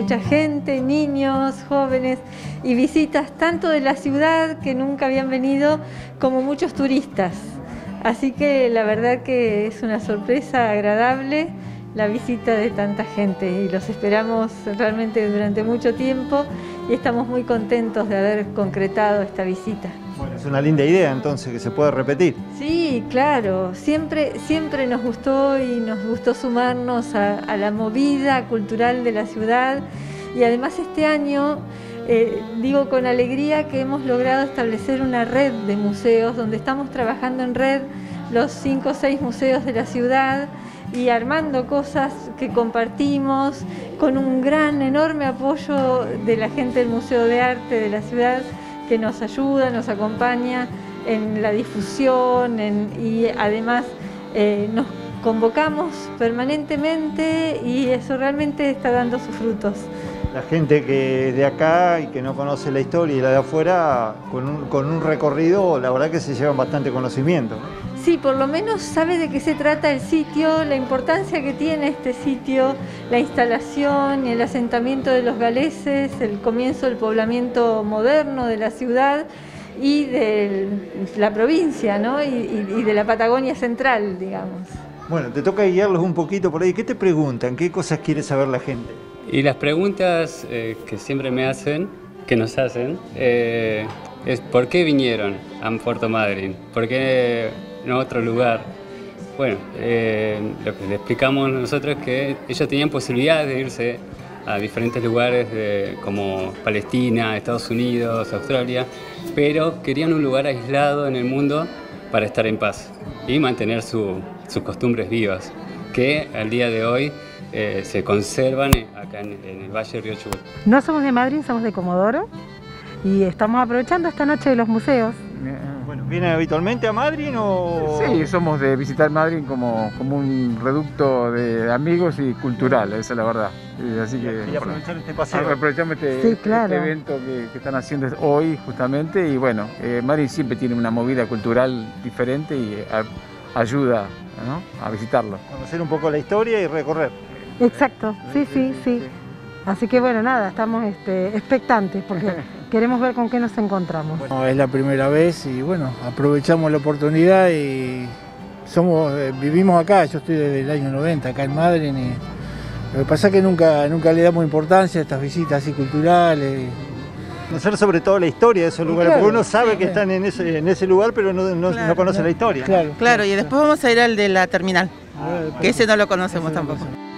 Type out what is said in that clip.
mucha gente, niños, jóvenes y visitas tanto de la ciudad que nunca habían venido como muchos turistas. Así que la verdad que es una sorpresa agradable la visita de tanta gente y los esperamos realmente durante mucho tiempo y estamos muy contentos de haber concretado esta visita. Bueno, es una linda idea entonces que se puede repetir. Sí, claro, siempre nos gustó y nos gustó sumarnos a la movida cultural de la ciudad y además este año digo con alegría que hemos logrado establecer una red de museos donde estamos trabajando en red los 5 o 6 museos de la ciudad y armando cosas que compartimos con un gran, enorme apoyo de la gente del Museo de Arte de la ciudad que nos ayuda, nos acompaña en la difusión y además nos convocamos permanentemente y eso realmente está dando sus frutos. La gente que es de acá y que no conoce la historia y la de afuera, con un recorrido, la verdad que se llevan bastante conocimiento, ¿no? Sí, por lo menos sabe de qué se trata el sitio, la importancia que tiene este sitio, la instalación y el asentamiento de los galeses, el comienzo del poblamiento moderno de la ciudad y de la provincia, ¿no? y de la Patagonia central, digamos. Bueno, te toca guiarlos un poquito por ahí. ¿Qué te preguntan? ¿Qué cosas quiere saber la gente? Y las preguntas que siempre me hacen, que nos hacen, es ¿por qué vinieron a Puerto Madryn? ¿Por qué no a otro lugar? Bueno, lo que le explicamos nosotros es que ellos tenían posibilidades de irse a diferentes lugares como Palestina, Estados Unidos, Australia, pero querían un lugar aislado en el mundo para estar en paz y mantener sus costumbres vivas, que al día de hoy se conservan acá en el Valle del Río Chubut. No somos de Madryn, somos de Comodoro y estamos aprovechando esta noche de los museos. Bueno, ¿vienen habitualmente a Madryn o...? Sí, somos de visitar Madryn como un reducto de amigos y cultural, esa es la verdad. Así que y aprovechar este paseo. Aprovechamos Sí, claro. este evento que están haciendo hoy justamente y bueno, Madryn siempre tiene una movida cultural diferente y ayuda, ¿no?, a visitarlo. Conocer un poco la historia y recorrer. Exacto, sí. Así que bueno, nada, estamos expectantes porque queremos ver con qué nos encontramos. Bueno, es la primera vez y bueno, aprovechamos la oportunidad y vivimos acá, yo estoy desde el año 90 acá en Madryn y lo que pasa es que nunca le damos importancia a estas visitas así culturales. Conocer sobre todo la historia de esos lugares, claro, porque uno sabe que están en ese lugar pero no conoce la historia. Claro, y después vamos a ir al de la terminal, que ese no lo conocemos tampoco.